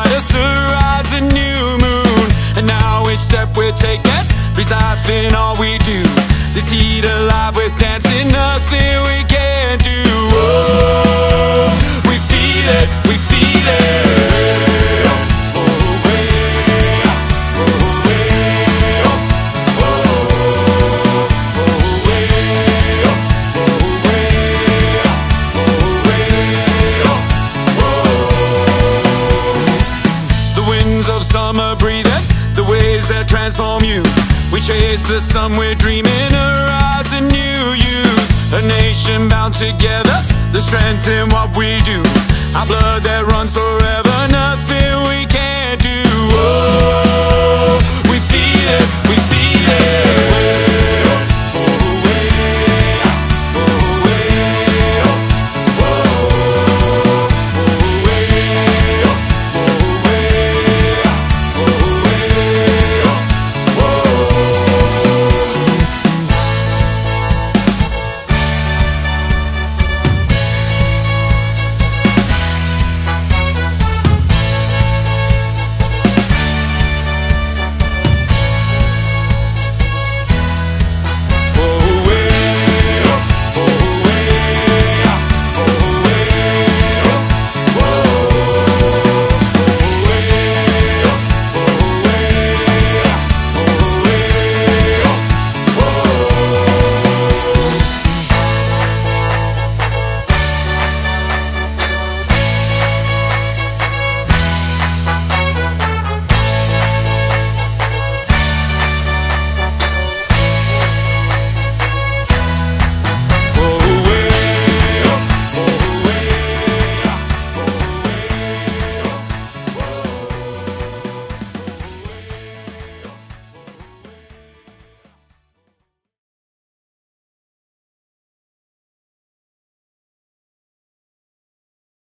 tide of sunrise, a new moon. And now each step we're taking breathes life in all we do. This heat alive with dancing, nothing we can't do. Oh, we feel it, we feel it. Summer breathing, the waves that transform you. We chase the sun, we're dreaming, arise a new youth. A nation bound together, the strength in what we do. Our blood that runs forever.